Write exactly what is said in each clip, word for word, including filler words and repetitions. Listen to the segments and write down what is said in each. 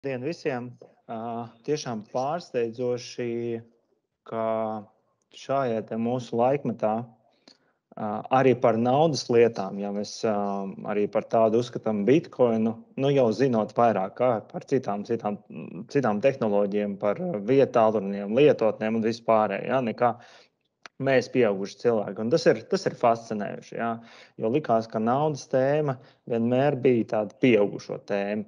Dien visiem! Tiešām pārsteidzoši, ka šajā te mūsu laikmetā arī par naudas lietām, ja mēs arī par tādu uzskatām Bitcoinu, nu jau zinot vairāk kā par citām, citām, citām tehnoloģijām, par vietālruniem, lietotnēm un vispārējo, ja, nekā mēs pieauguši cilvēki. Un tas ir, tas ir fascinējuši, ja, jo likās, ka naudas tēma vienmēr bija tāda pieaugušo tēma.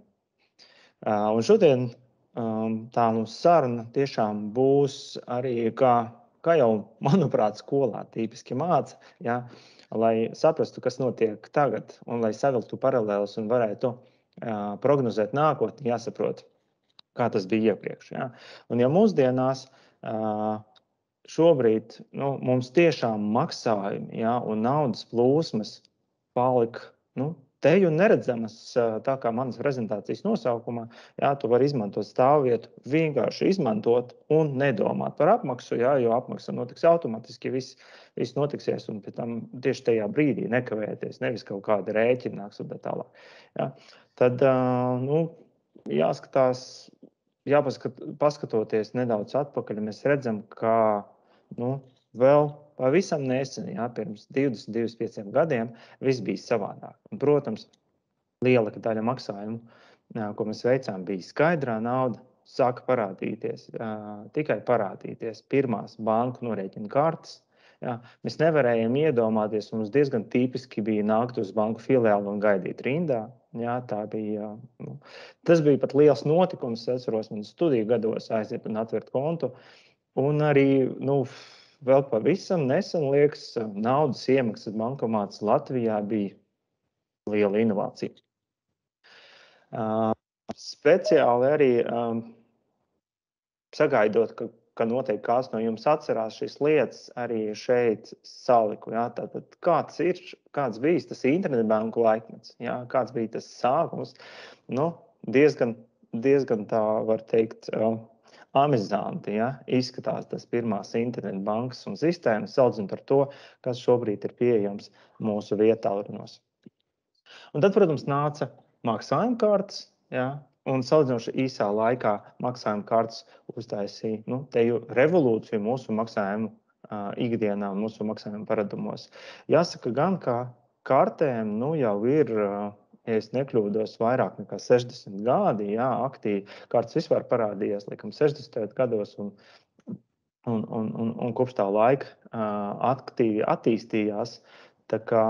Un šodien tā mums saruna tiešām būs arī, kā, kā jau, manuprāt, skolā tīpiski māca, ja, lai saprastu, kas notiek tagad, un lai savilktu paralēlus un varētu uh, prognozēt nākotni, jāsaprot, kā tas bija iepriekš. Ja. Un ja mūsdienās uh, šobrīd nu, mums tiešām maksājumi, ja, un naudas plūsmas palika, nu, teju neredzamas, tā kā manas prezentācijas nosaukumā, jā, tu vari izmantot stāvvietu, vienkārši izmantot un nedomāt par apmaksu, jā, jo apmaksa notiks automatiski, viss, viss notiksies un pēc tam tieši tajā brīdī nekavēties, nevis kaut kāda rēķina nāks un tā tālāk. Jā. Tad, nu, jāskatās, jāpaskat, paskatoties nedaudz atpakaļ, mēs redzam, ka, nu, vēl pavisam nesen, jā, pirms divdesmit, divdesmit pieciem gadiem, viss bija savādāk. Un, protams, lielāka daļa maksājumu, ko mēs veicām, bija skaidrā nauda, sāka parādīties, tikai parādīties pirmās banku norēķina kartes. Jā. Mēs nevarējām iedomāties, un mums diezgan tipiski bija nākt uz banku filiālu un gaidīt rindā. Jā, tā bija, nu, tas bija pat liels notikums, es atceros, man studiju gados aiziet un atvērt kontu. Un arī, nu, vēl pavisam nesen, liekas, naudas iemaksas bankomāts Latvijā bija liela inovācija. Uh, speciāli arī um, sagaidot, ka, ka noteikti kāds no jums atcerās šīs lietas, arī šeit saliku. Jā, tātad kāds ir, kāds bija tas internetbanku laikmets, jā, kāds bija tas sākums, nu, diezgan, diezgan tā var teikt, uh, amizanti, ja, izskatās tas pirmās internetbankas un sistēmas, saucam par to, kas šobrīd ir pieejams mūsu vietālruņos. Un tad, protams, nāca maksājuma kartes, ja, un salīdzinoši īsā laikā maksājuma kartes uztaisīja, nu, teju revolūciju mūsu maksājumu uh, ikdienā un mūsu maksājumu paradumos. Jāsaka gan, ka kartēm, nu, jau ir, uh, ja es nekļūdos, vairāk nekā sešdesmit gadi, jā, aktīvi. Kartes vispār parādījās, laikam, sešdesmitajos gados, un, un, un, un, un kopš tā laika uh, aktīvi attīstījās. Tā kā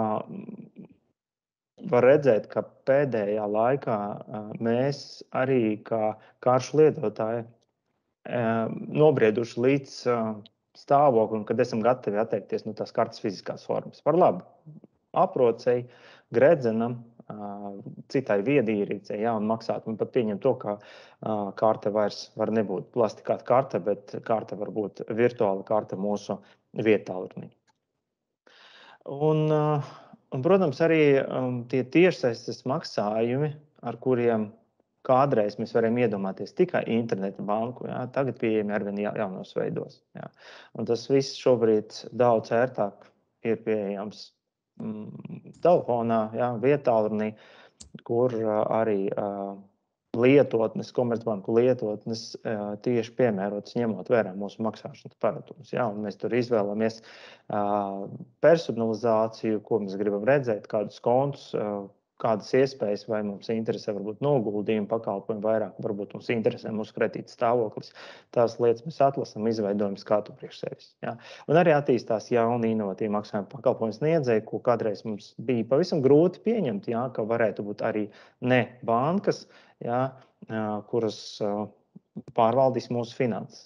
var redzēt, ka pēdējā laikā uh, mēs arī kā karšu lietotāji uh, nobrieduši līdz uh, stāvoklim, kad esam gatavi atteikties no tās kartes fiziskās formas. Par labu aprocei, gredzenam, citai viedierīcei, ja, un maksāt, un pat pieņemt to, ka uh, karte vairs var nebūt plastikāta karte, bet karte var būt virtuāla karte mūsu vietālrunī. Un, uh, un, protams, arī um, tie tiešsaistes maksājumi, ar kuriem kādreiz mēs varam iedomāties tikai interneta banku, ja, tagad pieejami arvien jaunos veidos. Ja. Un tas viss šobrīd daudz ērtāk ir pieejams telefonā, ja, vietālrunī, kur uh, arī uh, lietotnes, komercbanku lietotnes uh, tieši piemērotas ņemot vērā mūsu maksāšanas paradumus. Ja, un mēs tur izvēlamies uh, personalizāciju, ko mēs gribam redzēt, kādus kontus, uh, kādas iespējas, vai mums interesē varbūt noguldījuma pakalpojumi vairāk, varbūt mums interesē mūsu kredīta stāvoklis. Tās lietas mēs atlasam, izveidojam skatu priekš sevis. Ja. Un arī attīstās jauni inovatīvi maksājuma pakalpojumu sniedzēji, ko kādreiz mums bija pavisam grūti pieņemt, ja, ka varētu būt arī ne bankas, ja, kuras pārvaldīs mūsu finanses.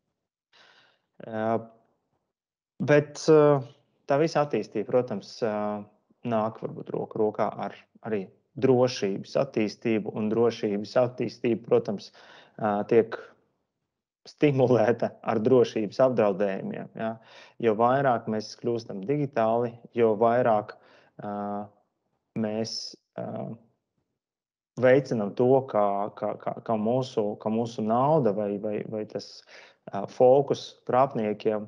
Bet tā visa attīstība, protams, nāk varbūt roku rokā ar arī drošības attīstību, un drošības attīstība, protams, tiek stimulēta ar drošības apdraudējumiem. Ja? Jo vairāk mēs kļūstam digitāli, jo vairāk uh, mēs uh, veicinam to, ka, ka, ka, ka, mūsu, ka mūsu nauda vai, vai, vai tas uh, fokus prātniekiem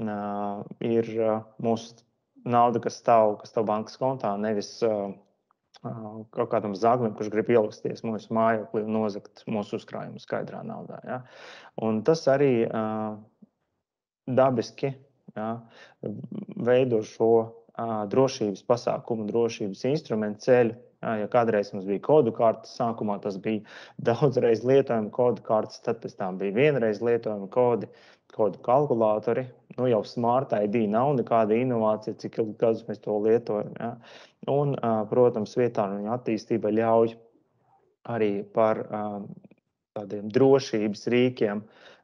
uh, ir uh, mūsu nauda, kas stāv, kas stāv bankas kontā, nevis uh, kaut kādam zaglim, kurš grib ielasties mūsu mājoklī un nozagt mūsu uzkrājumu skaidrā naudā. Ja? Un tas arī uh, dabiski ja, veido šo uh, drošības pasākumu, drošības instrumentu ceļu. Ja, ja kādreiz mums bija kodu kartes, sākumā tas bija daudzreiz lietojama kodu kartes, tad pēc tam bija vienreiz lietojama kodi, kodu kalkulātori. Nu, jau Smart I D nav nekāda inovācija, cik ilgi gadus mēs to lietojam. Ja. Un, protams, vietā viņa attīstība ļauj arī par tādiem drošības rīkiem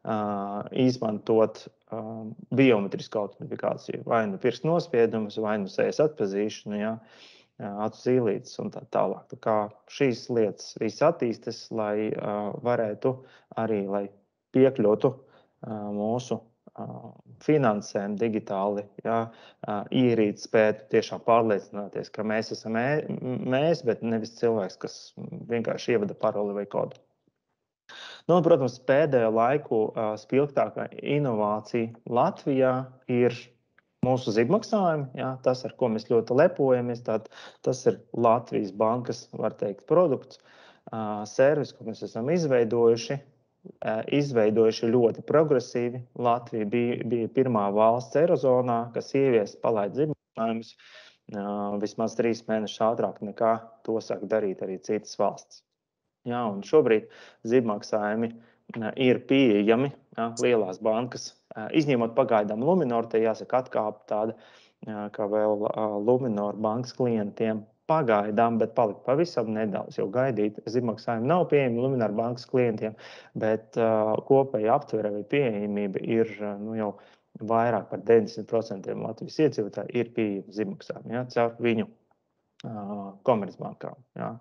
izmantot biometrisku autentifikāciju, vai nu pirkstu nospiedumus, vai nu sejas atpazīšanu, ja, acu zīlītes un tā tālāk. Tā kā šīs lietas viss attīstas, lai varētu arī, lai piekļūtu mūsu finansēm digitāli, ja, ierīt spētu tiešām pārliecināties, ka mēs esam mēs, bet nevis cilvēks, kas vienkārši ievada paroli vai kodu. Nu, protams, pēdējo laiku spilgtākā inovācija Latvijā ir mūsu zibmaksājumi, ja, tas, ar ko mēs ļoti lepojamies, tād, tas ir Latvijas bankas, var teikt, produkts, servis, ko mēs esam izveidojuši, izveidojuši ļoti progresīvi. Latvija bija, bija pirmā valsts Eirozonā, kas ievies palaid zibmaksājumus vismaz trīs mēnešus ātrāk nekā to sāk darīt arī citas valsts. Jā, un šobrīd zibmaksājumi ir pieejami, jā, lielās bankas, izņemot pagaidām Luminor, te jāsaka atkāpa tāda, jā, kā vēl Luminor bankas klientiem pagaidām, bet palika pavisam nedaudz, jo gaidīt zibmaksājumi nav pieejami Luminor bankas klientiem, bet uh, kopēja aptvere vai pieejamība ir nu, jau vairāk par deviņdesmit procentiem Latvijas iedzīvotāji ir pieejami zibmaksājumi, jā, caur viņu uh, komercbankām. Jā.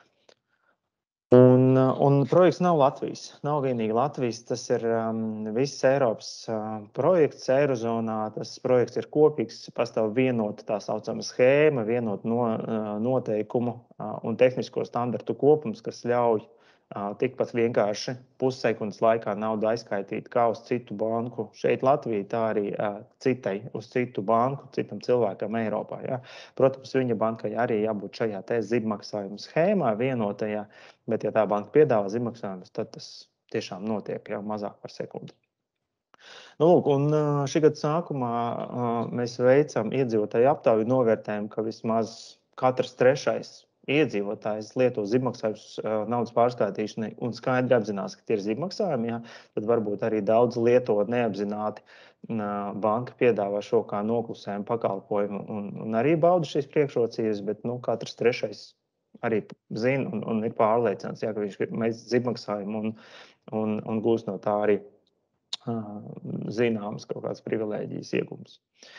Un, un projekts nav Latvijas, nav vienīgi Latvijas, tas ir um, viss Eiropas uh, projekts Eirozonā, tas projekts ir kopīgs, pastāv vienota tā saucama schēma, vienota no, uh, noteikumu uh, un tehnisko standartu kopums, kas ļauj uh, tikpat vienkārši pussekundes laikā naudu aizskaitīt kā uz citu banku šeit Latvijā, tā arī uh, citai, uz citu banku, citam cilvēkam Eiropā. Ja. Protams, viņa bankai arī jābūt šajā te zibmaksājuma schēmā vienotajā, bet, ja tā banka piedāvā zibmaksājumus, tad tas tiešām notiek jau mazāk par sekundi. Nu, lūk, un šī gada sākumā mēs veicam iedzīvotāju aptauju, novērtējumu, ka vismaz katrs trešais iedzīvotājs lieto zibmaksājumus naudas pārskaitīšanai un skaidri apzinās, ka tie ir zibmaksājumi, ja, tad varbūt arī daudz lieto neapzināti. Banka piedāvā šo kā noklusējumu pakalpojumu un, un arī bauda šīs priekšrocības, bet nu, katrs trešais arī zina un, un ir pārliecināts, ja, ka viņš mēs zibmaksājumu un, un, un gūs no tā arī uh, zināmas kaut kādas privilēģijas iegums.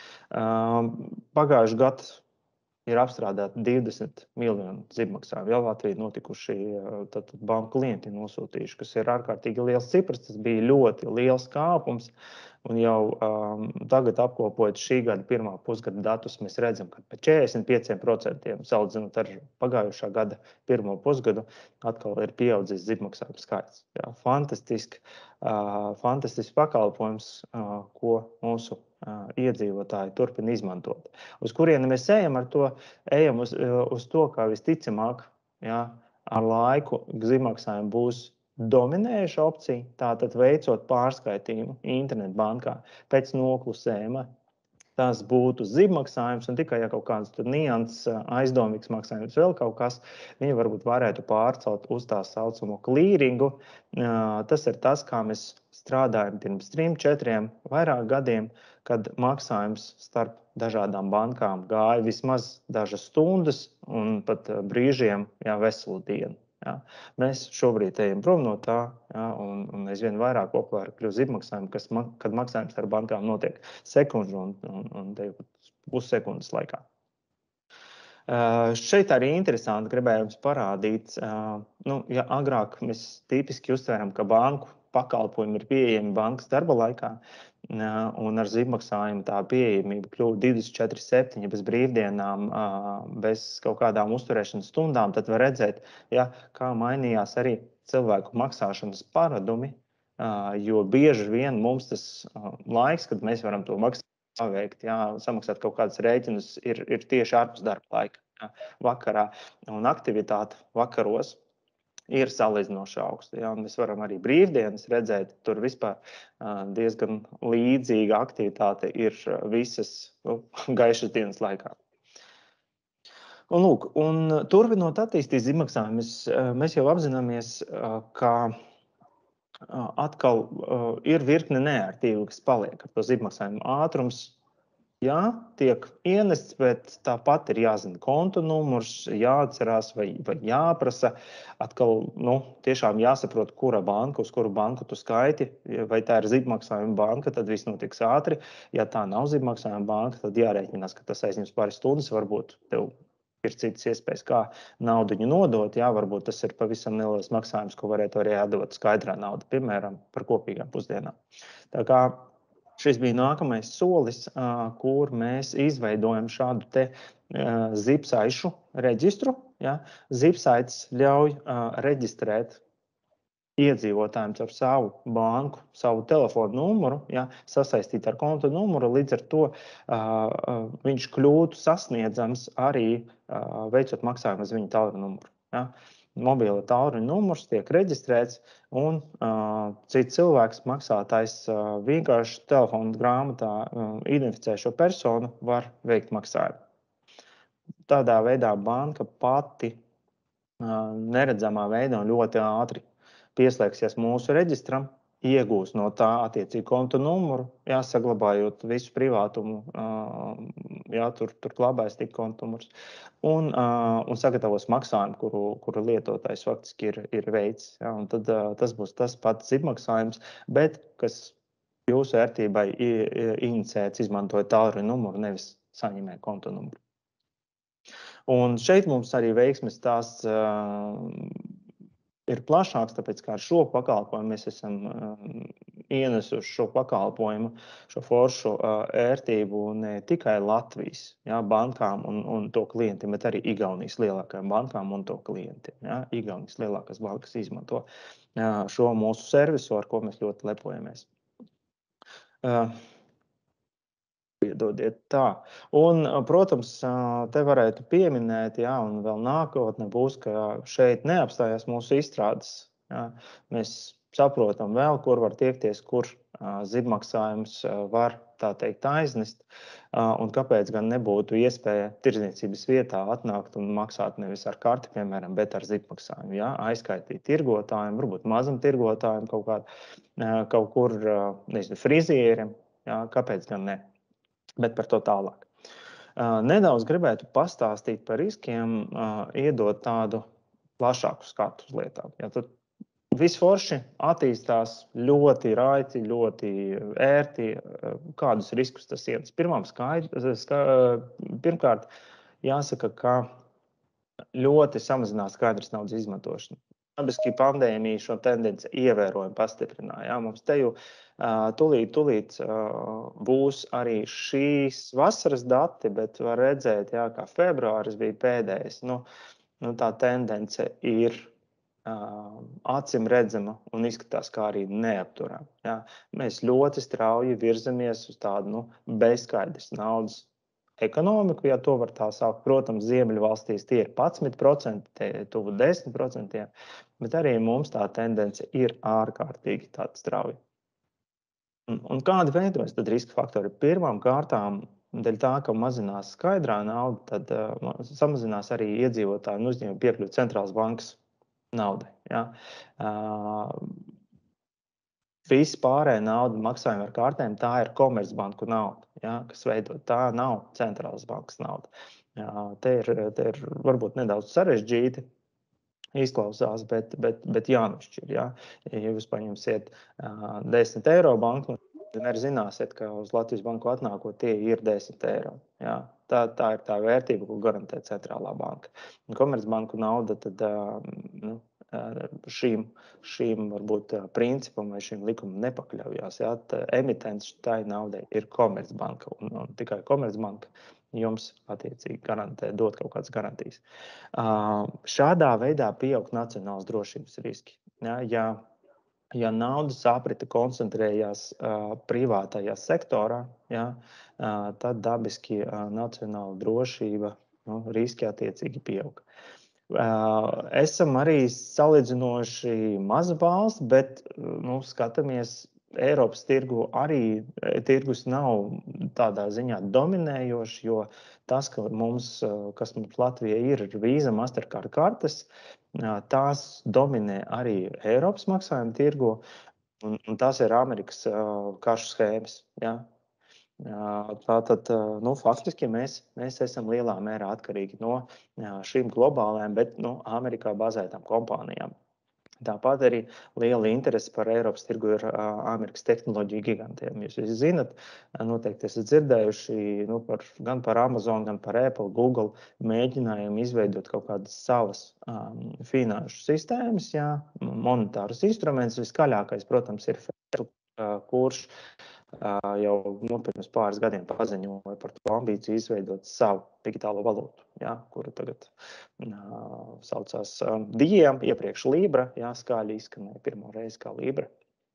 Uh, Pagājuši gadu ir apstrādāti divdesmit miljoni zibmaksājumu. Jā, Latvijā notikuši tad, banku klienti nosūtījuši, kas ir ārkārtīgi liels cipars. Tas bija ļoti liels kāpums. Un jau um, tagad apkopojot šī gada pirmā pusgada datus, mēs redzam, ka par četrdesmit pieciem procentiem salīdzinot ar pagājušā gada pirmo pusgadu atkal ir pieaudzis zibmaksājumu skaits. Jā, fantastiski, uh, fantastisks pakalpojums, uh, ko mūsu uh, iedzīvotāji turpina izmantot. Uz kurieni mēs ejam ar to, ejam uz, uz to, kā visticamāk, jā, ar laiku zibmaksājumi būs dominējuša opcija, tātad veicot pārskaitījumu internetbankā pēc noklusējuma. Tas būtu zibmaksājums, un tikai ja kaut kāds nianses, aizdomīgs maksājums, vēl kaut kas, viņi varbūt varētu pārcelt uz tā saucamo klīringu. Tas ir tas, kā mēs strādājam pirms trim, četriem, vairāk gadiem, kad maksājums starp dažādām bankām gāja vismaz dažas stundas un pat brīžiem, jā, veselu dienu. Ja. Mēs šobrīd ejam prom no tā, ja, un, un aizvien vairāk populāri kļūst zibmaksājumi, kas, kad maksājums ar bankām notiek sekundžu un, un, un pussekundes laikā. Uh, šeit arī interesanti gribēju jums parādīt, uh, nu, ja agrāk mēs tipiski uztveram, ka banku pakalpojumi ir pieejami bankas darba laikā, uh, un ar zibmaksājumu tā pieejamība kļūst divdesmit četri septiņi bez brīvdienām, uh, bez kaut kādām uzturēšanas stundām, tad var redzēt, ja, kā mainījās arī cilvēku maksāšanas paradumi, uh, jo bieži vien mums tas uh, laiks, kad mēs varam to maksāt, paveikt, jā, samaksāt kaut kādus rēķinus, ir, ir tieši ārpus darba laika. ja, vakarā, un aktivitāte vakaros ir salīdzinoši augsta. Ja, mēs varam arī brīvdienas redzēt, tur vispār uh, diezgan līdzīga aktivitāte ir visas nu, gaišas dienas laikā. Un, lūk, un turpinot attīstīt izmaksājumus, mēs jau apzināmies, ka atkal ir virkne neērtību, kas paliek ar to izmaksājumu ātrums. Jā, tiek ienests, bet tāpat ir jāzina konta numurs, jāatcerās vai, vai jāprasa. Atkal nu, tiešām jāsaprot, kura banka, uz kuru banku tu skaiti. Vai tā ir izmaksājuma banka, tad viss notiks ātri. Ja tā nav izmaksājuma banka, tad jārēķinās, ka tas aizņems pāris stundas. Varbūt tev ir citas iespējas, kā naudu nodot. Jā, varbūt tas ir pavisam neliels maksājums, ko varētu arī atdot skaidrā nauda, piemēram, par kopīgām pusdienām. Tā kā šis bija nākamais solis, kur mēs izveidojam šādu te zipsaišu reģistru. Ja? Zipsaits ļauj reģistrēt iedzīvotājiem ar savu banku, savu telefonu numuru, ja, sasaistīt ar konta numuru, līdz ar to uh, viņš kļūtu sasniedzams arī uh, veicot maksājumu uz viņa tālruņa numuru. Ja. Mobila tālruņa numurs tiek reģistrēts un uh, cits cilvēks, maksātājs, uh, vienkārši telefona grāmatā uh, identificē šo personu, var veikt maksājumu. Tādā veidā banka pati uh, neredzamā veidā un ļoti ātri pieslēgsies mūsu reģistram, iegūs no tā attiecīgi konta numuru, jā, saglabājot visu privātumu, jā, tur, tur glabājas tik konta numurs, un, un sagatavos maksājumu, kuru, kuru lietotājs faktiski ir, ir veids. Jā, un tad tas būs tas pats zipmaksājums, bet kas jūsu ērtībai inicēts izmantojot tālruņa numuru, nevis saņemē konta numuru. Un šeit mums arī veiksmes tās ir plašāks, tāpēc kā ar šo pakalpojumu mēs esam uh, ienesuši šo pakalpojumu, šo foršu uh, ērtību ne tikai Latvijas jā, bankām un, un to klientiem, bet arī Igaunijas lielākajām bankām un to klientiem. Jā. Igaunijas lielākās bankas izmanto uh, šo mūsu servisu, ar ko mēs ļoti lepojamies. Uh, Piedodiet tā. Un, protams, te varētu pieminēt, jā, un vēl nākotnē būs, ka šeit neapstājās mūsu izstrādes. Jā. Mēs saprotam vēl, kur var tiekties, kur zibmaksājums var, tā teikt, aiznest, un kāpēc gan nebūtu iespēja tirdzniecības vietā atnākt un maksāt nevis ar karti, piemēram, bet ar zibmaksājumu. Jā. Aizskaitīt tirgotājiem, varbūt mazam tirgotājiem kaut, kād, kaut kur, nezinu, frizieriem, jā, kāpēc gan ne. Bet par to tālāk. Nedaudz gribētu pastāstīt par riskiem, iedot tādu plašāku skatu uz lietām. Ja tad viss forši attīstās ļoti raiti, ļoti ērti, kādus riskus tas ienes. Pirmām skaidrs, ska, pirmkārt, jāsaka, ka ļoti samazinās skaidrs naudas izmantošana. Dabiski pandēmija šo tendenci ievērojami pastiprināja. Ja? Mums te jau uh, tulīt, tulīt uh, būs arī šīs vasaras dati, bet var redzēt, ja, kā februāris bija pēdējais. Nu, nu, tā tendence ir uh, acim redzama un izskatās kā arī neapturama. Ja? Mēs ļoti strauji virzamies uz tādu nu, bezskaidras naudas ekonomiku, ja to var tā saukt. Protams, Ziemeļvalstīs tie ir vienpadsmit procenti, tie ir tuvu desmit procenti, bet arī mums tā tendence ir ārkārtīgi tāda strauja. Un, un kādi veidojas tad riska faktori? Pirmām kārtām, dēļ tā, ka mazinās skaidrā nauda, tad uh, samazinās arī iedzīvotāju un uzņēmumu piekļuvi centrālās bankas naudai. Ja? Uh, Viss pārējā nauda maksājuma ar kartēm, tā ir Komercbanku nauda, ja, kas veidot. Tā nav centrālās bankas nauda. Ja, te ir, te ir varbūt nedaudz sarežģīti izklausās, bet, bet, bet jānošķir. Ja. Ja jūs paņemsiet uh, desmit eiro banku, vienmēr zināsiet, ka uz Latvijas banku atnākot tie ir desmit eiro. Ja. Tā, tā ir tā vērtība, ko garantē centrālā banka. Un Komercbanku nauda tad, uh, nu, Šīm, šīm varbūt principam vai šīm likumam nepakļaujās. Jā. Emitents tai naudai ir Komercbanka un, un tikai Komercbanka jums attiecīgi garantē, dot kaut kādas garantijas. Uh, šādā veidā pieaug nacionālas drošības riski. Jā. Ja, ja naudas aprite koncentrējās uh, privātajā sektorā, jā, uh, tad dabiski uh, nacionāla drošība nu, riski attiecīgi pieaug. Uh, esam arī salīdzinoši maza valsts, bet nu, skatāmies Eiropas tirgu arī tirgus nav tādā ziņā dominējošs, jo tas, ka mums, kas mums Latvijā ir Visa, Mastercard kartes, tās dominē arī Eiropas maksājuma tirgu, un, un tās ir Amerikas karšu schēmas. Ja? Tātad, nu, faktiski mēs, mēs esam lielā mērā atkarīgi no šīm globālajām, bet nu, Amerikā bazētām kompānijām. Tāpat arī liela interese par Eiropas tirgu ir Amerikas tehnoloģiju gigantiem. Jūs visi zinat, noteikti esat dzirdējuši nu, par, gan par Amazon, gan par Apple, Google mēģinājumu izveidot kaut kādas savas um, finanšu sistēmas, jā, monetārus instrumentus. Viskaļākais, protams, ir Facebook, uh, kurš uh, jau nu, pirms pāris gadiem paziņoja par to ambīciju izveidot savu digitālo valūtu, jā, kuru tagad uh, saucās uh, Diem, iepriekš Libra, jā, skaļi izskanēja pirmo reizi kā Libra.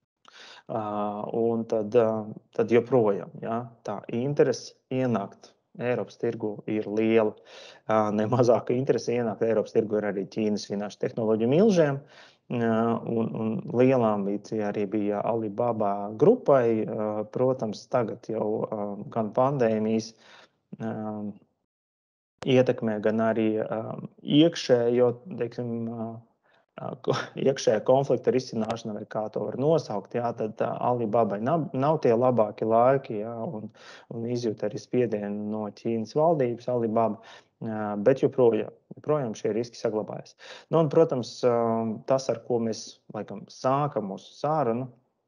Uh, un tad, uh, tad joprojām jā, tā interese ienākt Eiropas tirgu ir liela. Uh, nemazāka interese ienākt Eiropas tirgu ir arī Ķīnas finanšu tehnoloģiju milžiem. Uh, un, un liela ambīcija arī bija Alibaba grupai. Uh, protams, tagad jau uh, gan pandēmijas uh, ietekmē, gan arī uh, iekšējo, teiksim, uh, iekšējā konflikta risināšana, vai kā to var nosaukt, jā, tad Alibabai nav, nav tie labākie laiki, jā, un, un izjūt arī spiedienu no Ķīnas valdības Alibaba, jā, bet joprojām, joprojām šie riski saglabājas. Nu, un, protams, tas, ar ko mēs laikam sākam mūsu sārunu,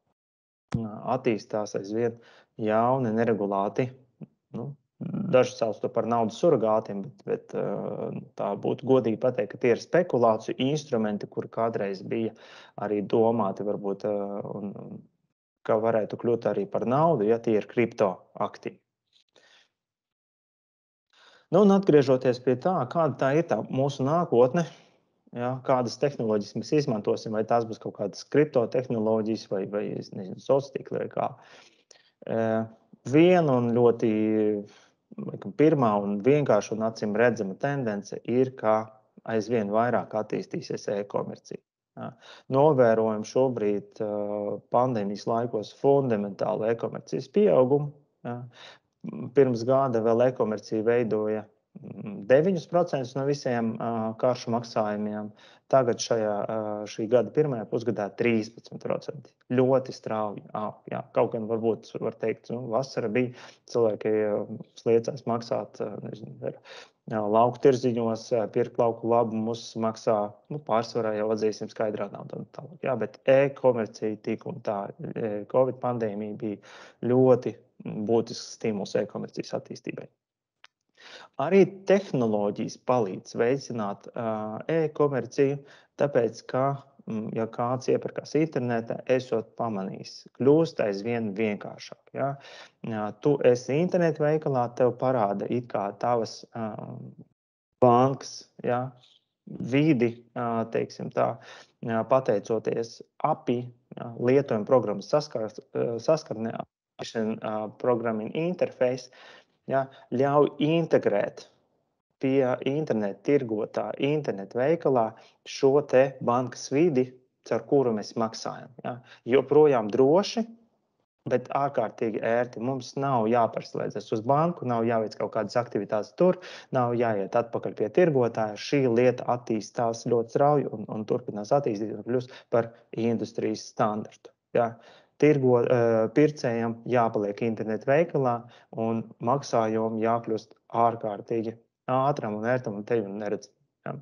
attīstās aizvien jauni, neregulāti, nu, daži sauc to par naudas surrogātiem, bet, bet tā būtu godīgi pateikt, ka tie ir spekulāciju instrumenti, kuri kādreiz bija arī domāti, varbūt, un, ka varētu kļūt arī par naudu, ja tie ir kriptoaktīvi. Nu, un atgriežoties pie tā, kāda tā ir tā mūsu nākotne, ja, kādas tehnoloģijas mēs izmantosim, vai tās būs kaut kādas kriptotehnoloģijas vai, vai nezinu, sociāltīkli vai kā. Viena un ļoti pirmā un vienkārša un acīm redzama tendence ir, ka aizvien vairāk attīstīsies e-komercija. Ja. Novērojam šobrīd pandēmijas laikos fundamentālu e-komercijas pieaugumu. Ja. Pirms gada vēl e-komercija veidoja deviņus procentus no visiem karšu maksājumiem. Tagad šajā, šī gada pirmajā pusgadā trīspadsmit procenti. Ļoti strauji aug. Jā, kaut gan varbūt var teikt, nu, vasara bija, cilvēki sliecās maksāt, nezinu, lauku tirziņos, pirkt lauku labumus maksā, nu, pārsvarā jau atzīsim skaidrā nauda. Jā, bet e-komercija tik un tā, Covid pandēmija bija ļoti būtisks stimuls e-komercijas attīstībai. Arī tehnoloģijas palīdz veicināt uh, e-komerciju, tāpēc, ka, ja kāds iepirkās internetā, esot pamanījis, kļūst aizvien vienkāršāk. Ja? Ja, tu esi internetu veikalā, tev parāda it kā tavas uh, bankas, ja? Vidi, uh, teiksim tā, uh, pateicoties A P I, ja? Lietojuma programmas saskar, uh, saskarnē, uh, programming interface, ja, ļauj integrēt pie internetu tirgotā, internetu veikalā šo te bankas vidi, caur kuru mēs maksājam. Ja. Joprojām droši, bet ārkārtīgi ērti. Mums nav jāpārslēdzas uz banku, nav jāveic kaut kādas aktivitātes tur, nav jāiet atpakaļ pie tirgotāja. Šī lieta attīstās ļoti strauji un, un turpinās attīstīt un kļūst par industrijas standartu. Ja. Tirgo, pircējiem jāpaliek internetu veikalā un maksājumam jākļūst ārkārtīgi ātram un ērtam un tevi neredz. Ja.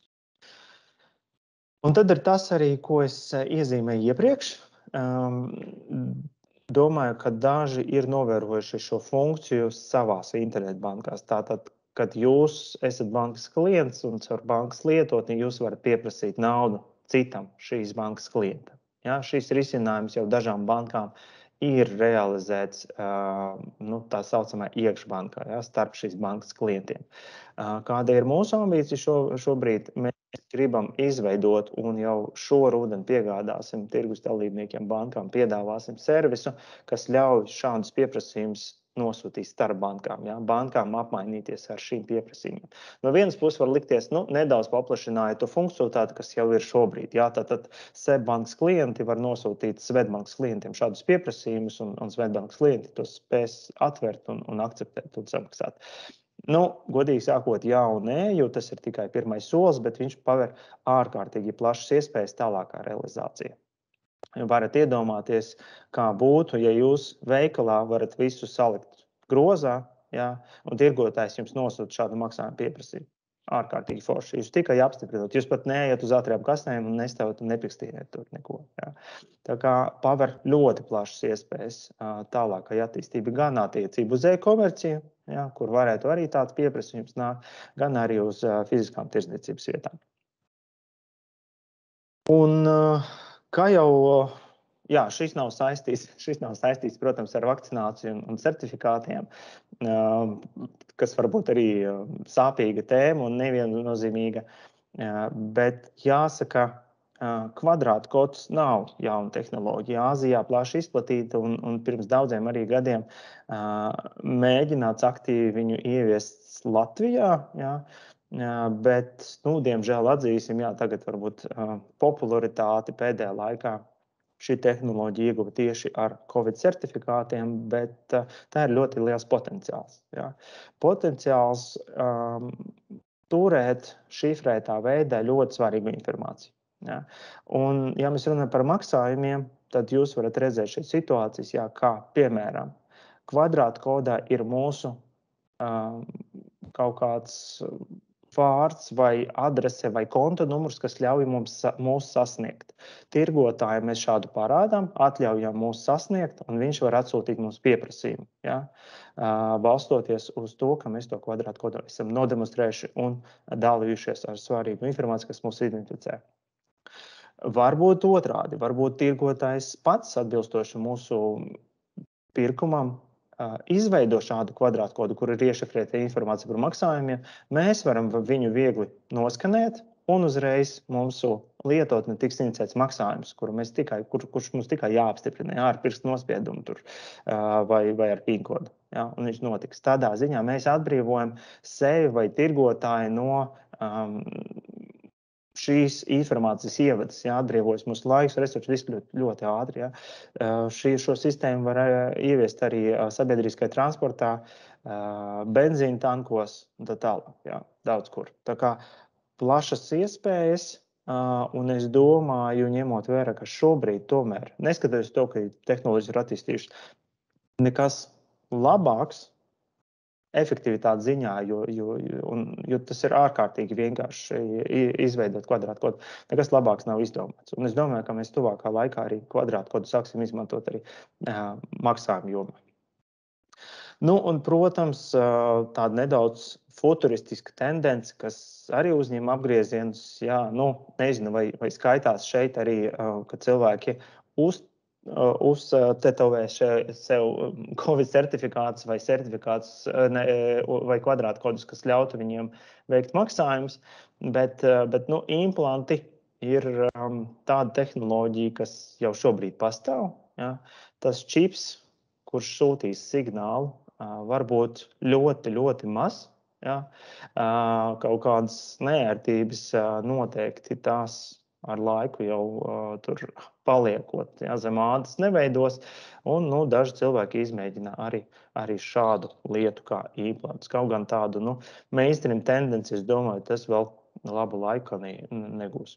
Un tad ir tas arī, ko es iezīmēju iepriekš. Um, domāju, ka daži ir novērojuši šo funkciju savās internetbankās. Tātad, kad jūs esat bankas klients un caur bankas lietotni, jūs varat pieprasīt naudu citam šīs bankas klientam. Ja, šis risinājums jau dažām bankām ir realizēts uh, nu, tā saucamā iekšbankā, ja, starp šīs bankas klientiem. Uh, kāda ir mūsu ambīcija šo, šobrīd? Mēs gribam izveidot un jau šoruden piegādāsim tirgus dalībniekiem, bankām, piedāvāsim servisu, kas ļauj šādus pieprasījumus nosūtīt starp bankām, ja? Bankām apmainīties ar šīm pieprasījumiem. No vienas puses var likties, nu, nedaudz paplašināja to funkcionalitāti, kas jau ir šobrīd. Ja? Tātad Svetbankas klienti var nosūtīt Svetbankas klientiem šādus pieprasījumus, un, un Svetbankas klienti tos spēs atvert un, un akceptēt un samaksāt. Nu, godīgi sākot, jā un nē, jo tas ir tikai pirmais solis, bet viņš paver ārkārtīgi plašas iespējas tālākā realizācija. Varat iedomāties, kā būtu, ja jūs veikalā varat visu salikt grozā, jā, un tirgotājs jums nosūta šādu maksājumu pieprasījumu. Ārkārtīgi forši. Jūs tikai apstiprināt. Jūs pat neejat uz ātrām kastēm un nestāvat un nepikstījat tur neko. Jā. Tā kā paver ļoti plašas iespējas tālākai attīstībai gan attiecību uz e-komerciju, jā, kur varētu arī tāds pieprasījums nākt, gan arī uz fiziskām tirdzniecības vietām. Un kā jau, jā, šis nav saistīts, šis nav saistīts, protams, ar vakcināciju un, un certifikātiem, kas varbūt arī sāpīga tēma un neviennozīmīga, bet jāsaka, kvadrātkods nav jauna tehnoloģija. Āzijā plaši izplatīta un, un pirms daudziem arī gadiem mēģināts aktīvi viņu ieviest Latvijā, jā, bet, nu, diemžēl atzīsim, jā, tagad varbūt popularitāti pēdējā laikā šī tehnoloģija ieguva tieši ar Covid certifikātiem, bet tā ir ļoti liels potenciāls. Jā. Potenciāls um, turēt šifrētā veidā ļoti svarīgu informāciju. Jā. Un, ja mēs runājam par maksājumiem, tad jūs varat redzēt šīs situācijas, jā, kā, piemēram, kvadrātkodā ir mūsu um, kaut kāds vārds vai adrese vai konta numurs, kas ļauj mums mūs sasniegt. Tirgotājiem mēs šādu parādām, atļaujam mūs sasniegt, un viņš var atsūtīt mums pieprasījumu, ja? Balstoties uz to, ka mēs to kvadrātkodu esam nodemonstrējuši un dalījušies ar svarīgu informāciju, kas mūs identificē. Varbūt otrādi, varbūt tirgotājs pats atbilstoši mūsu pirkumam izveido šādu kvadrātkodu, kur ir iešifrēta informācija par maksājumiem, mēs varam viņu viegli noskanēt un uzreiz mūsu lietotne tiks inicēts maksājums, kuru mēs tikai, kur, kurš mums tikai jāapstiprina, jā, ar pirkstu nospiedumu tur, vai, vai ar pin kodu. Ja, un viņš notiks. Tādā ziņā mēs atbrīvojam sevi vai tirgotāju no um, šīs informācijas ievadas, jā, atbrīvojas mūsu laiks, resursi, viss ļoti, ļoti ātri. Jā. Šī, šo sistēmu var ieviest arī sabiedriskai transportā, benzīna tankos un tā tālāk, jā, daudz kur. Tā kā plašas iespējas, un es domāju, ņemot vērā, ka šobrīd tomēr, neskatoties to, ka tehnoloģijas ir attīstījušas, nekas labāks efektivitātes ziņā, jo, jo, un, jo tas ir ārkārtīgi vienkārši izveidot kvadrātkodu. Nekas labāks nav izdomāts. Un es domāju, ka mēs tuvākā laikā arī kvadrātkodu sāksim izmantot arī uh, maksājumu jomā. Nu, un, protams, uh, tāda nedaudz futuristiska tendence, kas arī uzņem apgriezienus, jā, nu, nezinu, vai, vai skaitās šeit arī, uh, ka cilvēki uz uztetovē sev Covid certifikātus vai certifikātus ne, vai kvadrātkodus, kas ļautu viņiem veikt maksājumus, bet, bet nu, implanti ir um, tāda tehnoloģija, kas jau šobrīd pastāv. Ja? Tas čips, kurš sūtīs signālu, uh, var būt ļoti, ļoti maz. Ja? Uh, kaut kādas neērtības uh, noteikti tās ar laiku jau uh, tur paliekot, ja, zem ādas neveidos, un nu, daži cilvēki izmēģina arī, arī šādu lietu kā implants. Kaut gan tādu, nu, mainstream tendenci, es domāju, tas vēl labu laiku ne, negūs.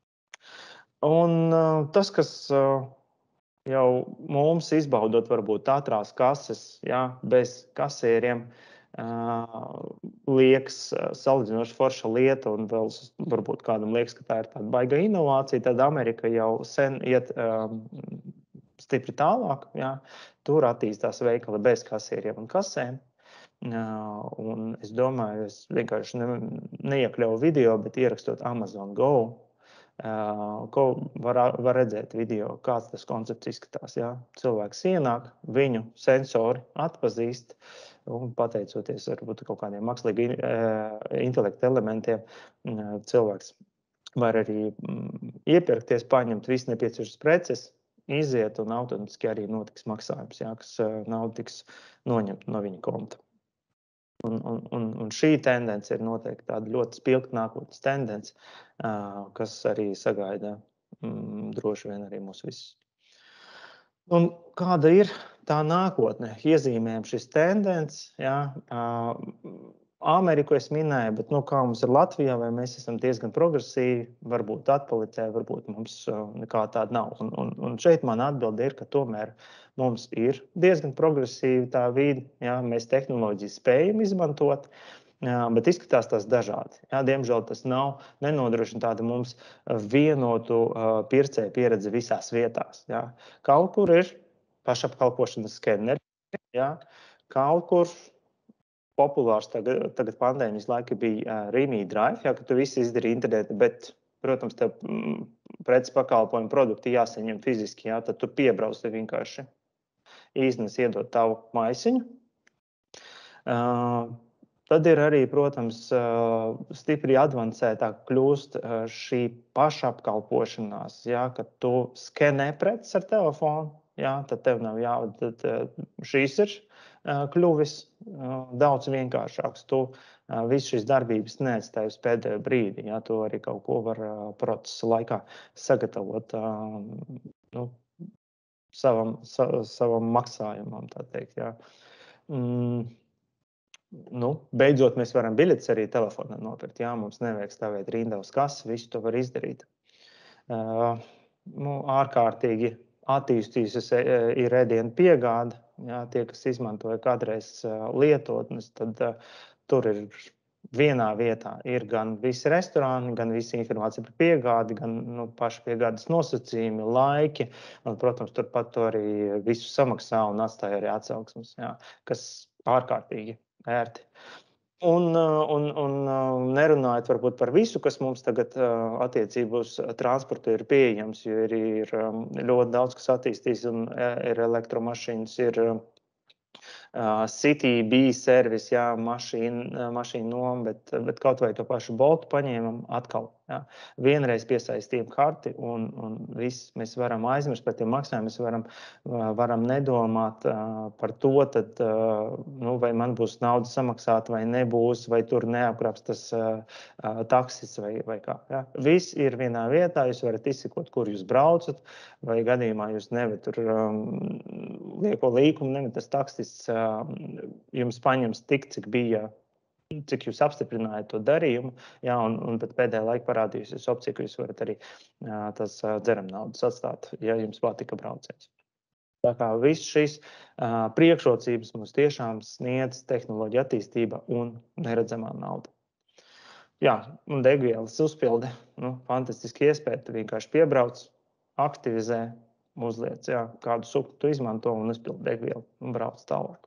Un uh, tas, kas uh, jau mums izbaudot varbūt ātrās kases, ja, bez kasieriem, Uh, liekas uh, salīdzinoši forša lieta, un vēl varbūt kādam liekas, ka tā ir tāda baiga inovācija, tad Amerika jau sen iet um, stipri tālāk. Ja? Tur attīstās veikali bez kasieriem un kasēm. Uh, un es domāju, es vienkārši ne, neiekļauju video, bet ierakstot Amazon Go, uh, ko var, var redzēt video, kāds tas koncepts izskatās. Ja? Cilvēks ienāk, viņu sensori atpazīst, un pateicoties varbūt kaut kādiem mākslīgi intelekta elementiem, cilvēks var arī mm, iepirkties, paņemt visu nepieciešas preces, iziet un automatiski arī notiks maksājums, jā, kas nauda tiks noņemta no viņa konta. Un, un, un, un šī tendence ir noteikti tāda ļoti spilgta nākotnes tendence, kas arī sagaida mm, droši vien arī mūs visus. Un kāda ir tā nākotne? Iezīmējam šis tendence, jā, Ameriku es minēju, bet nu, kā mums ir Latvijā, vai mēs esam diezgan progresīvi, varbūt atpalicē, varbūt mums nekā tāda nav. Un, un, un šeit man atbilde ir, ka tomēr mums ir diezgan progresīvi tā vide, jā, mēs tehnoloģijas spējam izmantot, jā, bet izskatās tas dažādi. Jā, diemžēl tas nav, nenodrošina tādu mums vienotu uh, pircēju pieredzi visās vietās. Jā. Kaut kur ir pašapkalpošanas skeneri, jā, kaut kur populārs tagad, tagad pandēmijas laika bija uh, Rīmī Drive, jā, ka tu visu izdari internetā, bet, protams, tev mm, preces pakalpojumu produkti jāsaņem fiziski, jā, tad tu piebrauc te vienkārši īsnes iedot tavu maisiņu. Uh, tad ir arī, protams, uh, stipri advancētāk kļūst uh, šī pašapkalpošanās, jā, kad tu skenē preces ar telefonu, jā, tad tev nav jāvada, tad uh, šīs ir kļuvis daudz vienkāršāks. Tu visu šīs darbības neatstāji uz pēdējo brīdi. Ja, tu arī kaut ko var procesa laikā sagatavot nu, savam, sa, savam maksājumam, tā teikt. Ja. Mm, nu, beidzot, mēs varam biļetes arī telefonā nopirkt. Ja. Mums nevajag stāvēt rindā uz kases, visu to var izdarīt. Uh, nu, ārkārtīgi attīstījusies ir ēdienu piegāde. Jā, tie, kas izmantoja kādreiz lietotnes, tad uh, tur ir vienā vietā ir gan visi restorāni, gan visa informācija par piegādi, gan nu, paši piegādes nosacījumi, laiki. Un, protams, turpat to arī visu samaksā un atstāja arī atsauksmes, jā, kas ārkārtīgi ērti. Un, un, un nerunājot varbūt par visu, kas mums tagad attiecībā uz transportu ir pieejams, jo ir, ir ļoti daudz, kas attīstīs, un ir elektromašīnas, ir City, B-servis, jā, mašīna, mašīna noma, bet, bet kaut vai to pašu Boltu paņēmam atkal. Jā. Vienreiz piesaistījām karti un, un viss mēs varam aizmirst par tiem maksājumiem, mēs varam, varam nedomāt uh, par to, tad, uh, nu, vai man būs nauda samaksāt vai nebūs, vai tur neapkraps tas uh, uh, taksis vai, vai kā. Jā. Viss ir vienā vietā, jūs varat izsekot, kur jūs braucat, vai gadījumā jūs nevat tur um, lieko līkumu, nevat tas taksis uh, jums paņems tik, cik bija, cik jūs apstiprinājāt to darījumu, jā, un, un pēc pēdējā laika parādījusies opcija, ka jūs varat arī jā, tas dzeram naudas atstāt, ja jums patika brauciens. Tā kā viss šīs uh, priekšrocības mums tiešām sniedz tehnoloģija attīstība un neredzamā nauda. Jā, un degvielas uzpilde, nu, fantastiski iespēja, tu vienkārši piebrauc, aktivizē, uzliec, jā, kādu suktu tu izmanto un uzpildi degvielu un brauc tālāk.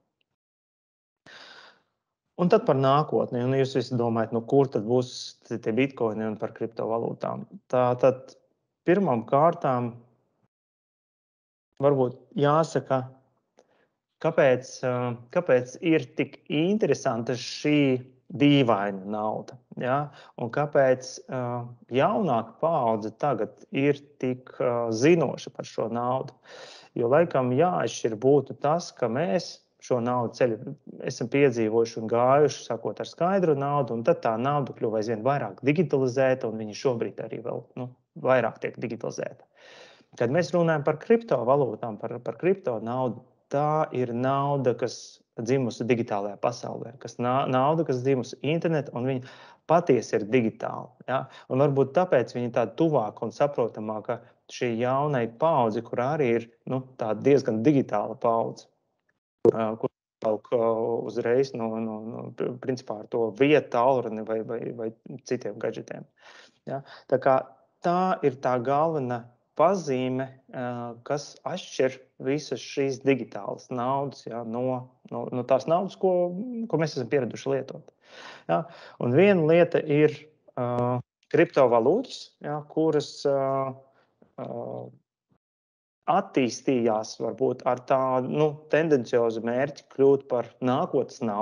Un tad par nākotni, un jūs visi domājat, nu, kur tad būs tie bitkoini un par kriptovalūtām. Tā tad pirmām kārtām varbūt jāsaka, kāpēc, kāpēc ir tik interesanta šī dīvaina nauda, ja? Un kāpēc jaunāka paudze tagad ir tik zinoša par šo naudu. Jo laikam jāatšķir būtu tas, ka mēs šo naudu ceļu esam piedzīvojuši un gājuši, sākot ar skaidru naudu, un tad tā nauda kļuva aizvien vairāk digitalizēta, un viņa šobrīd arī vēl nu, vairāk tiek digitalizēta. Kad mēs runājam par kriptovalūtām, par, par kripto naudu, tā ir nauda, kas dzimusi digitālajā pasaulē, kas nauda, kas dzimusi internetā, un viņa patiesi ir digitāla. Ja? Un varbūt tāpēc viņa tāda tuvāka un saprotamāka šī jaunai paudze, kur arī ir nu, tāda diezgan digitāla paudze. Kur aug uzreiz no, no, no, principā ar to vietu, tālruni vai, vai, vai citiem gadžetiem. Ja? Tā kā tā ir tā galvenā pazīme, kas atšķir visas šīs digitālas naudas, ja? no, no, no tās naudas, ko, ko mēs esam pieraduši lietot. Ja? Un viena lieta ir uh, kriptovalūtas, ja? kuras uh, uh, attīstījās varbūt ar tādu nu, tendenciozu mērķi kļūt par nākotnes naudu,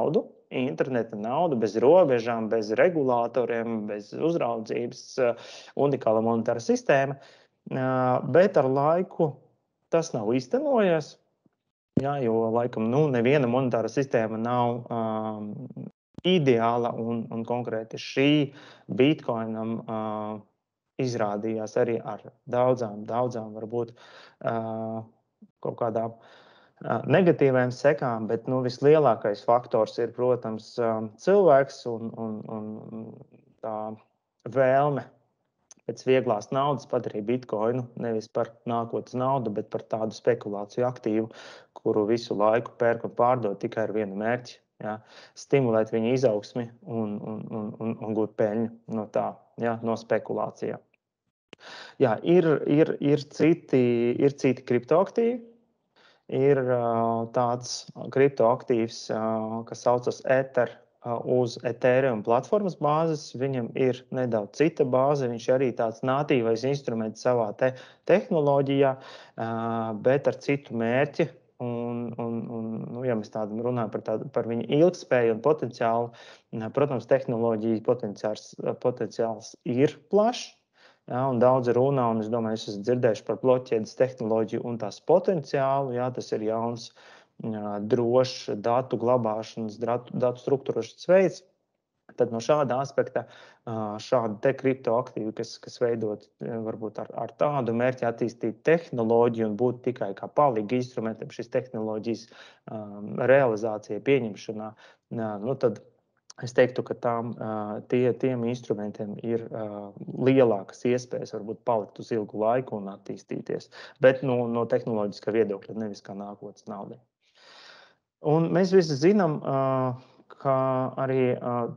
interneta naudu, bez robežām, bez regulātoriem, bez uzraudzības, unikāla monetāra sistēma, bet ar laiku tas nav īstenojies, jā, jo laikam nu, neviena monetāra sistēma nav um, ideāla un, un konkrēti šī Bitcoinam uh, izrādījās arī ar daudzām, daudzām varbūt uh, kaut kādām uh, negatīvām sekām, bet nu, vislielākais faktors ir, protams, um, cilvēks un, un, un tā vēlme pēc vieglās naudas padarīja Bitcoinu nevis par nākotnes naudu, bet par tādu spekulāciju aktīvu, kuru visu laiku pērk un pārdod tikai ar vienu mērķi. Ja, stimulēt viņa izaugsmi un, un, un, un, un gūt peļņu no tā, ja, no spekulācijām. Jā, ir, ir, ir, citi, ir citi kriptoaktīvi. Ir uh, tāds kriptoaktīvs, uh, kas saucas Ether uh, uz Ethereum platformas bāzes. Viņam ir nedaudz cita bāze. Viņš arī tāds natīvais instruments savā te tehnoloģijā, uh, bet ar citu mērķi. Un, un, un, nu, ja mēs tādu runājam par, tādu, par viņu ilgspēju un potenciālu, protams, tehnoloģija potenciāls, potenciāls ir plašs. Ja, un daudz runā, un es domāju, es esmu dzirdējuši par bloķēdes tehnoloģiju un tās potenciālu. Ja, tas ir jauns, ja, drošs datu glabāšanas, datu, datu struktūrošanas veids. Tad no šāda aspekta šādi te kriptoaktīvi, kas, kas veidot varbūt ar, ar tādu mērķi attīstīt tehnoloģiju un būt tikai kā palīgi instrumentam šīs tehnoloģijas um, realizācijai, pieņemšanā, nu tad es teiktu, ka tām, tie, tiem instrumentiem ir uh, lielākas iespējas varbūt palikt uz ilgu laiku un attīstīties, bet no, no tehnoloģiskā viedokļa, nevis kā nākotnes naudai. Un mēs visi zinām, uh, ka arī uh,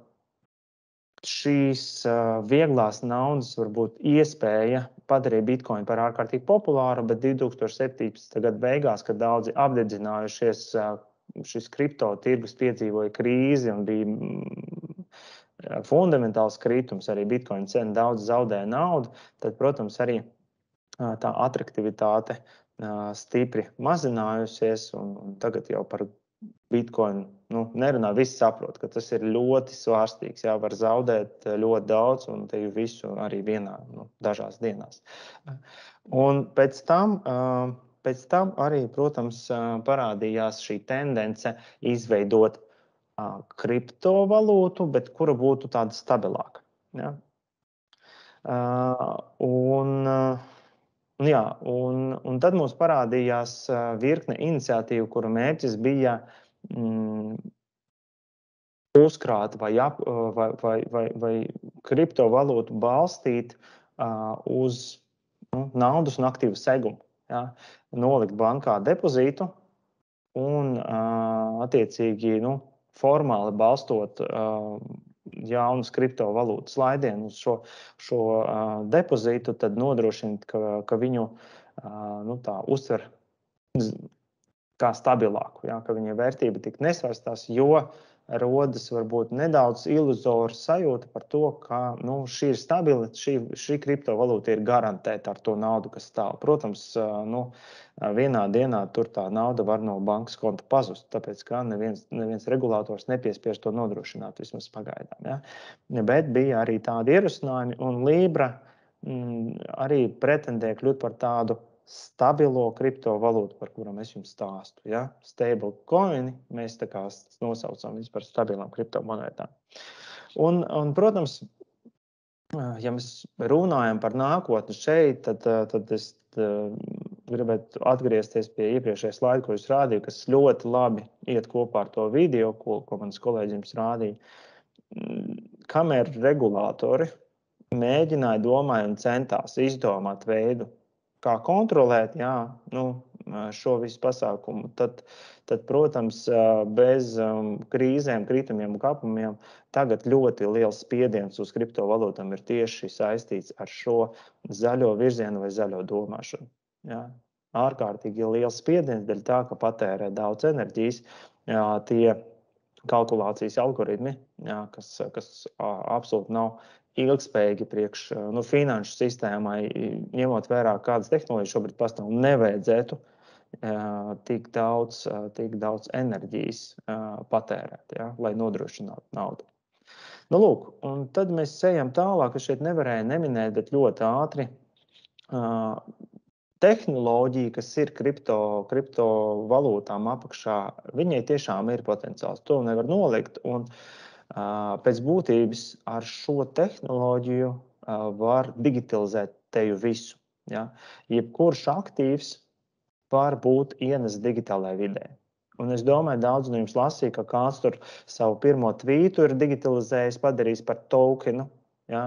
šīs uh, vieglās naudas varbūt iespēja padarīja Bitcoin par ārkārtīgi populāru, bet divi tūkstoši septiņpadsmitā gada beigās, kad daudzi apdedzinājušies, uh, šis kripto tirgus piedzīvoja krīzi un bija mm, fundamentāls kritums, arī Bitcoin cena daudz zaudēja naudu, tad, protams, arī uh, tā atraktivitāte uh, stipri mazinājusies un, un tagad jau par Bitcoin nu, nerunā, visi saprot, ka tas ir ļoti svārstīgs, jā, var zaudēt ļoti daudz un te visu arī vienā, nu, dažās dienās. Un pēc tam, pēc tam arī, protams, parādījās šī tendence izveidot kriptovalūtu, bet kura būtu tāda stabilāka. Ja? Un, jā, un, un tad mums parādījās virkne iniciatīvu, kuru mērķis bija mm, uzkrāt vai, ap, vai, vai, vai, vai kriptovalūtu balstīt uh, uz nu, naudas un aktīvu segumu. Ja? Nolikt bankā depozītu un uh, attiecīgi nu, formāli balstot uh, jaunus kriptovalūtas laidienu uz šo, šo uh, depozītu, tad nodrošināt, ka, ka viņu uh, nu, tā uztver kā stabilāku, ja? Ka viņa vērtība tik nesvērstās, jo rodas varbūt nedaudz iluzora sajūta par to, ka nu, šī ir stabila, šī, šī kriptovalūta ir garantēta ar to naudu, kas stāv. Protams, nu, vienā dienā tur tā nauda var no bankas konta pazust, tāpēc ka neviens, neviens regulators nepiespiež to nodrošināt vismaz pagaidām. Ja? Bet bija arī tādi ierosinājumi, un Libra m, arī pretendē kļūt par tādu stabilo kriptovalūtu, par kuru es jums stāstu. Ja? Stable coin, mēs tā kā nosaucam viņus par stabilām kriptomonētām. Un, un, protams, ja mēs runājam par nākotni šeit, tad, tad es gribētu atgriezties pie iepriekšējā slaida, ko es rādīju, kas ļoti labi iet kopā ar to video, ko, ko mans kolēģis jums rādīja. Kamēr regulātori mēģināja, domāja un centās izdomāt veidu, kā kontrolēt jā, nu, šo visu pasākumu, tad, tad, protams, bez krīzēm, kritumiem un kāpumiem tagad ļoti liels spiediens uz kriptovalūtām ir tieši saistīts ar šo zaļo virzienu vai zaļo domāšanu. Jā. Ārkārtīgi liels spiediens dēļ tā, ka patērē daudz enerģijas, jā, tie kalkulācijas algoritmi, jā, kas, kas absolūti nav ilgspējīgi priekš nu, finanšu sistēmai, ņemot vērā, kādas tehnoloģijas šobrīd pastāv, nevajadzētu uh, tik daudz, uh, tik daudz enerģijas uh, patērēt, ja, lai nodrošinātu naudu. Nu, lūk, un tad mēs ejam tālāk, es šeit nevarēju neminēt, bet ļoti ātri. Uh, tehnoloģija, kas ir kripto, kriptovalūtām apakšā, viņai tiešām ir potenciāls. To nevar nolikt. Un, uh, pēc būtības ar šo tehnoloģiju uh, var digitalizēt teju visu. Ja? Jebkurš aktīvs var būt ienests digitālajā vidē. Un es domāju, daudz no jums lasīja, ka kāds tur savu pirmo tvītu ir digitalizējis, padarījis par tokenu. Ja?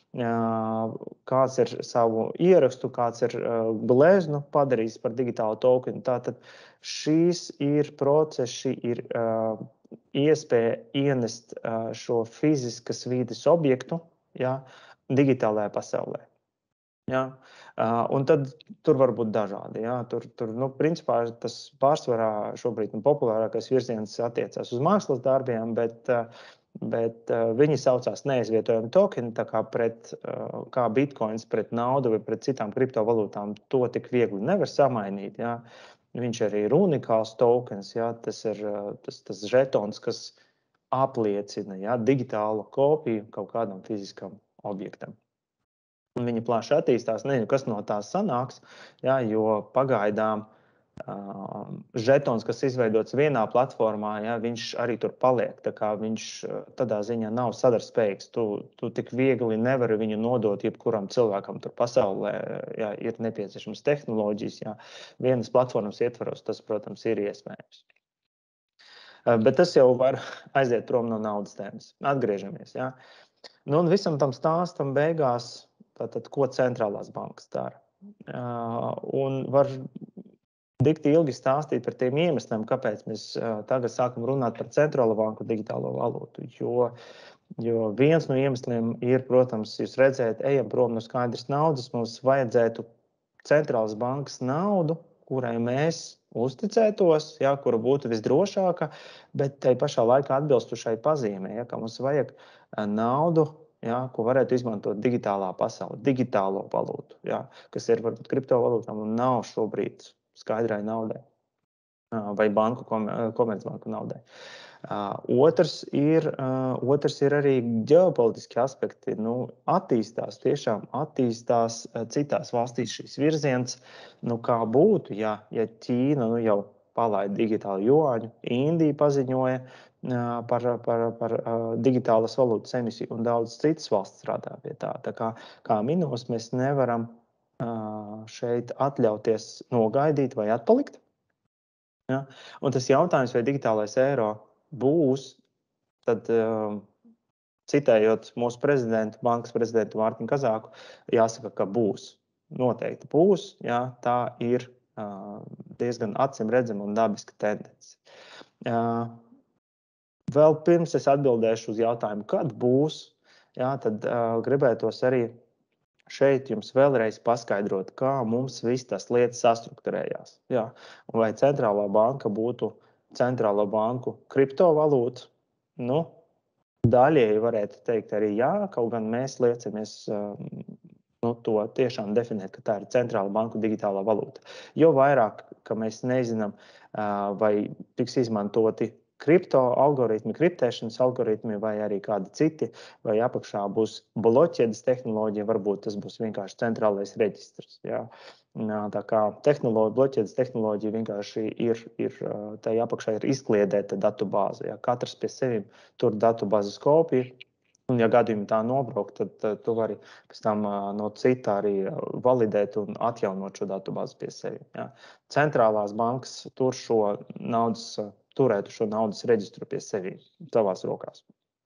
Kāds ir savu ierakstu, kāds ir gleznu padarījis par digitālu tokenu. Tātad šīs ir procesi, ir uh, iespēja ienest uh, šo fiziskas vides objektu, ja, digitālajā pasaulē. Ja? Uh, un tad tur var būt dažādi. Ja? Tur, tur, nu, principā tas pārsvarā šobrīd nu, populārākais virziens attiecās uz mākslas darbiem, bet, uh, bet uh, viņi saucās neizvietojami tokeni, tā kā pret uh, kā bitcoins pret naudu vai pret citām kriptovalūtām to tik viegli nevar samainīt. Ja? Viņš arī ir unikāls tokens, ja? Tas ir uh, tas, tas žetons, kas apliecina, ja? Digitālu kopiju kaut kādam fiziskam objektam. Un viņi plaši attīstās. Nezinu, kas no tā sanāks, ja, jo pagaidām uh, žetons, kas izveidots vienā platformā, ja, viņš arī tur paliek. Tā kā viņš tādā ziņā nav sadarbspējīgs. Tu, tu tik viegli nevari viņu nodot jebkuram cilvēkam tur pasaulē. Ja, ir nepieciešams tehnoloģijas. Ja. Vienas platformas ietvaros tas, protams, ir iespējams. Uh, bet tas jau var aiziet prom no naudas tēmas. Atgriežamies. Ja. Nu, un visam tam stāstam beigās. Tātad, ko centrālās bankas dara. Uh, un var dikti ilgi stāstīt par tiem iemesliem, kāpēc mēs uh, tagad sākam runāt par centrālo banku digitālo valūtu. Jo, jo viens no iemesliem ir, protams, jūs redzēt, ejam prom no skaidras naudas, mums vajadzētu centrālas bankas naudu, kurai mēs uzticētos, ja, kura būtu visdrošāka, bet tai pašā laikā atbilstušai pazīmē, ja, ka mums vajag naudu, ja, ko varētu izmantot digitālā pasaulē, digitālo valūtu, ja, kas ir varbūt kriptovalūtām un nav šobrīd skaidrai naudai vai banku komercbanku naudai. Otrs ir, otrs ir arī ģeopolitiski aspekti. Nu, attīstās, tiešām attīstās citās valstīs šis virziens, nu, kā būtu, ja, ja Ķīna nu, jau palaida digitālu juāņu, Indija paziņoja par, par, par digitālas valūtas emisiju un daudz citas valsts strādā pie tā. Tā kā, kā minos, mēs nevaram šeit atļauties nogaidīt vai atpalikt. Ja? Un tas jautājums, vai digitālais eiro būs, tad citējot mūsu prezidentu, bankas prezidentu Mārtiņu Kazāku, jāsaka, ka būs. Noteikti būs, ja? Tā ir diezgan acīm redzama un dabiska tendence. Vēl pirms es atbildēšu uz jautājumu, kad būs, jā, tad uh, gribētos arī šeit jums vēlreiz paskaidrot, kā mums viss tas lietas sastrukturējās. Jā. Un vai centrālā banka būtu centrālā banku kriptovalūta? Nu, daļēji varētu teikt arī jā, kaut gan mēs liecamies uh, nu, to tiešām definēt, ka tā ir centrāla banku digitālā valūta. Jo vairāk, ka mēs nezinām, uh, vai tiks izmantoti kripto algoritmi, kriptēšanas algoritmi vai arī kādi citi, vai apakšā būs bloķēdes tehnoloģija, varbūt tas būs vienkārši centrālais reģistrs. Jā. Tā kā tehnoloģija, bloķēdes tehnoloģija vienkārši ir, ir tai apakšā ir izkliedēta datubāze. Jā. Katrs pie sevi tur datubāzes kopiju. Un, ja gadījumā tā nobraukt, tad, tad tu vari pēc tam no cita arī validēt un atjaunot šo datubāzi pie sevi. Jā. Centrālās bankas tur šo naudas, turētu šo naudas reģistru pie sevi, savās rokās.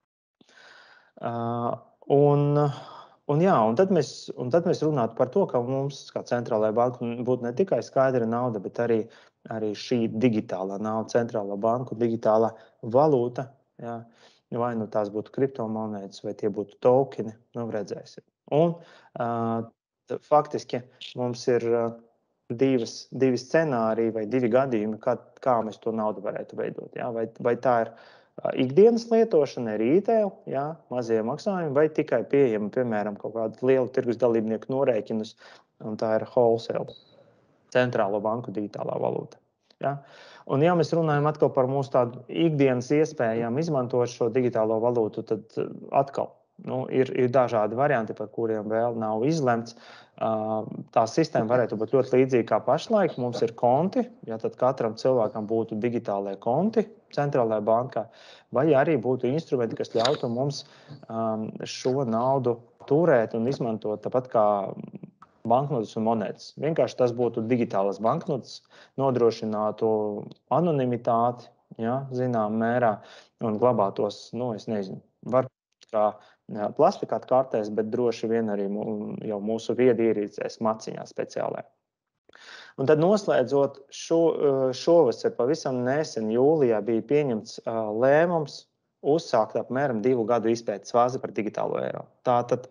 Uh, un, un, jā, un, tad mēs, un tad mēs runātu par to, ka mums, kā centrālajai bankai, būtu ne tikai skaidra nauda, bet arī, arī šī digitālā nauda, centrālā banku digitālā valūta. Jā. Vai nu tās būtu kriptomonētas, vai tie būtu tokeni, nu redzēsim. Un uh, faktiski mums ir uh, divas, divi scenāriji vai divi gadījumi, kā, kā mēs to naudu varētu veidot. Jā? Vai, vai tā ir uh, ikdienas lietošana, retail, jā, mazie maksājumi, vai tikai pieejama, piemēram, kaut kādu lielu tirgus dalībnieku norēķinus, un tā ir wholesale. centrālo banku digitālā valūta. Ja? Un, ja mēs runājam atkal par mūsu tādu ikdienas iespējām izmantot šo digitālo valūtu, tad atkal nu, ir, ir dažādi varianti, par kuriem vēl nav izlemts. Tā sistēma varētu būt ļoti līdzīga kā pašlaik. Mums ir konti, ja tad katram cilvēkam būtu digitālai konti centrālajā bankā, vai arī būtu instrumenti, kas ļautu mums šo naudu turēt un izmantot tāpat kā banknotes un monētas. Vienkārši tas būtu digitālas banknotes, nodrošinātu anonimitāti, ja, zinām mērā, un glabātos, nu, es nezinu, var kā plastikāta kartēs, bet droši vien arī jau mūsu viedierīcēs maciņā speciālē. Un tad noslēdzot šo, šovasar, pavisam nesen jūlijā bija pieņemts lēmums uzsākt apmēram divu gadu izpētes fāzi par digitālo eiro. Tātad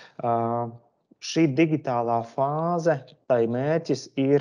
šī digitālā fāze, tai mērķis ir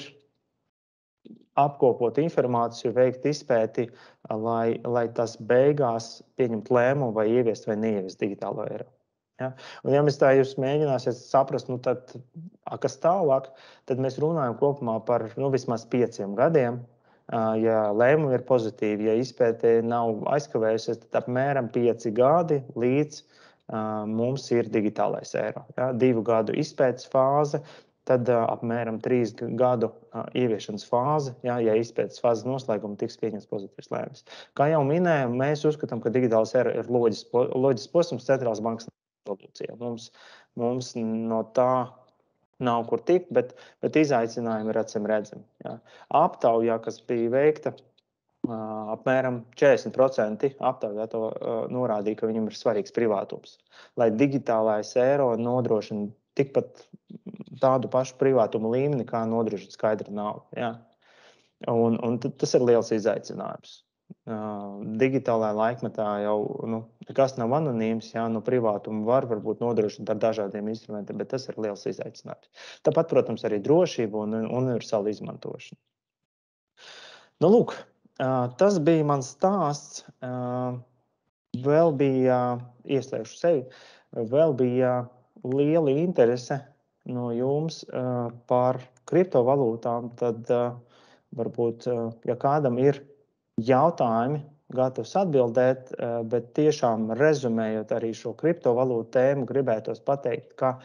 apkopot informāciju, veikt izpēti, lai, lai tas beigās pieņemt lēmumu vai ieviest vai neieviest digitālo eiro. Ja? Un ja mēs tā jūs mēģināsiet saprast, nu tad, kas tālāk, tad mēs runājam kopumā par nu, vismaz pieciem gadiem. Ja lēmumi ir pozitīvi, ja izpēte nav aizkavējusies, tad apmēram pieci gadi līdz uh, mums ir digitālais eiro. Ja? Divu gadu izpētes fāze, tad uh, apmēram trīs gadu uh, ieviešanas fāze, ja, ja izpētes fāzes noslēguma tiks pieņemts pozitīvs lēmums. Kā jau minējām, mēs uzskatām, ka digitālais eiro ir loģisks, loģisks posms centrālās bankas revolūcijā. Mums, mums no tā nav kur tikt, bet, bet izaicinājumi ir acīm redzami. Ja. Aptaujā, kas bija veikta, apmēram četrdesmit procenti aptaujāto norādīja, ka viņam ir svarīgs privātums. Lai digitālais eiro nodrošina tikpat tādu pašu privātumu līmeni, kā nodrošina skaidra nauda. Ja. Un, un tas ir liels izaicinājums. Digitālajā laikmetā jau nu, nekas nav anonīms, jā, nu, privātumu var varbūt nodrošināt ar dažādiem instrumentiem, bet tas ir liels izaicinājums. Tāpat, protams, arī drošība un universāla izmantošana. Nu, lūk, tas bija mans stāsts. Vēl bija, ieslēgšu sevi, vēl bija liela interese no jums par kriptovalūtām, tad varbūt, ja kādam ir jautājumi, gatavs atbildēt, bet tiešām rezumējot arī šo kriptovalūtu tēmu, gribētos pateikt, ka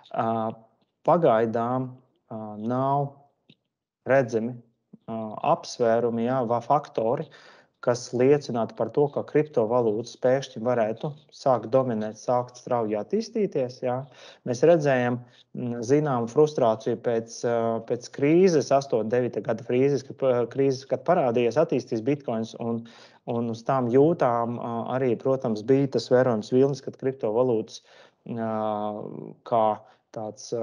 pagaidām nav redzami apsvērumi, jā, vai faktori, kas liecinātu par to, ka kriptovalūtas pēkšņi varētu sākt dominēt, sākt strauji attīstīties. Jā. Mēs redzējām, zinām, frustrāciju pēc, pēc krīzes, astoņdesmit devītā gada krīzes, kad, krīzes, kad parādījās attīstīs bitkoins, un, un uz tām jūtām arī, protams, bija tas vērojams vilnis, kad kriptovalūtas kā tāds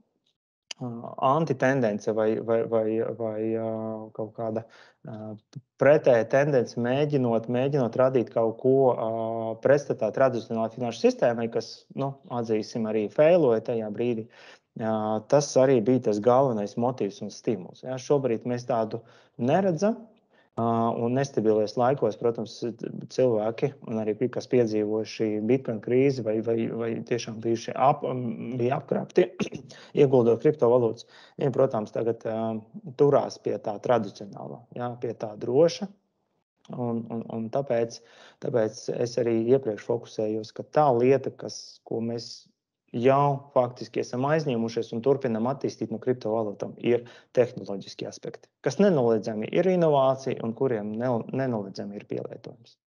antitendence vai, vai, vai, vai kaut kāda pretēja tendence mēģinot, mēģinot radīt kaut ko pretstatā tradicionālajai finanšu sistēmai, kas, nu, atzīsim, arī feiloja tajā brīdī. Tas arī bija tas galvenais motīvs un stimuls. Ja, šobrīd mēs tādu neredzam. Un nestabilies laikos, protams, cilvēki, un arī kas piedzīvojuši bitcoin krīzi vai, vai, vai tiešām bijuši ap, bija apkrāpti, ieguldot kriptovalūtas, viņi, protams, tagad uh, turās pie tā tradicionālā, jā, pie tā droša. Un, un, un tāpēc, tāpēc es arī iepriekš fokusējos, ka tā lieta, kas, ko mēs jau faktiski esam aizņēmušies un turpinam attīstīt no kriptovalūtām, ir tehnoloģiski aspekti, kas nenoliedzami ir inovācija un kuriem nenoliedzami ir pielietojums.